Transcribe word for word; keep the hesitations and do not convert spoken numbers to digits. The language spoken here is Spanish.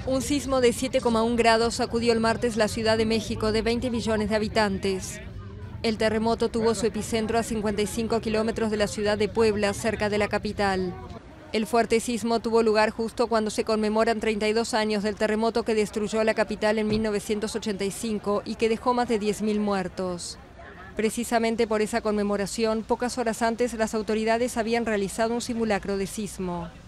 Un sismo de siete coma uno grados sacudió el martes la Ciudad de México, de veinte millones de habitantes. El terremoto tuvo su epicentro a cincuenta y cinco kilómetros de la ciudad de Puebla, cerca de la capital. El fuerte sismo tuvo lugar justo cuando se conmemoran treinta y dos años del terremoto que destruyó la capital en mil novecientos ochenta y cinco y que dejó más de diez mil muertos. Precisamente por esa conmemoración, pocas horas antes las autoridades habían realizado un simulacro de sismo.